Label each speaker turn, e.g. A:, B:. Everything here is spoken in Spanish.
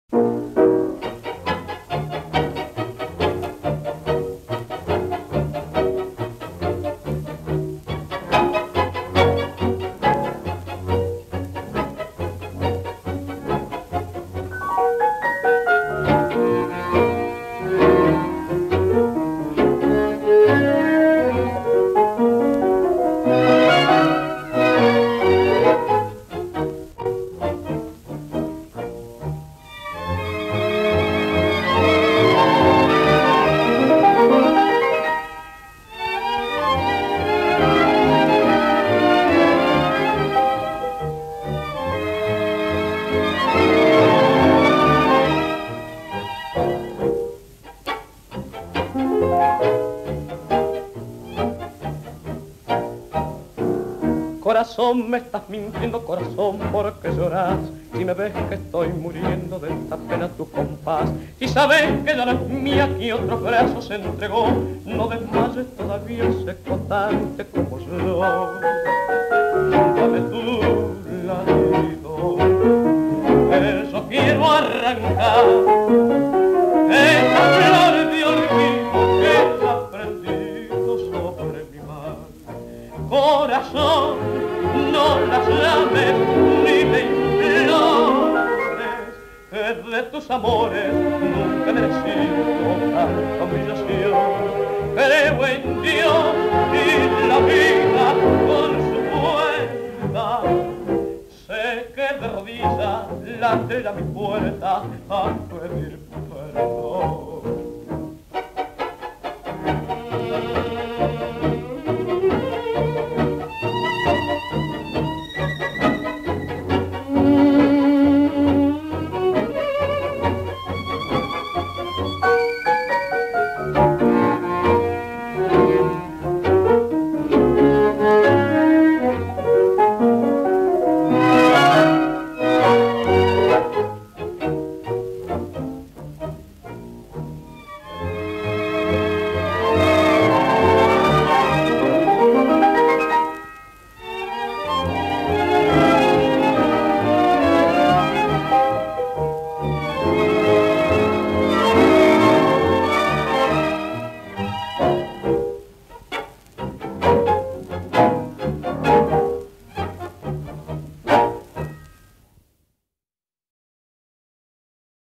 A: Corazón, me estás mintiendo, corazón, porque lloras. Si me ves que estoy muriendo de esta pena tu compás, si sabes que ya no es mía que otros brazos entregó, no desmayes, todavía sé constante como yo. Dame tu latido, que yo quiero arrancar esta flor de olvido que ya prendido sobre mi mar. Corazón, no las llames ni me implores, que de tus amores nunca he merecido tanta humillación. Creo en Dios y la vida con su vuelta, sé que de rodillas late a mi puerta a pedir perdón.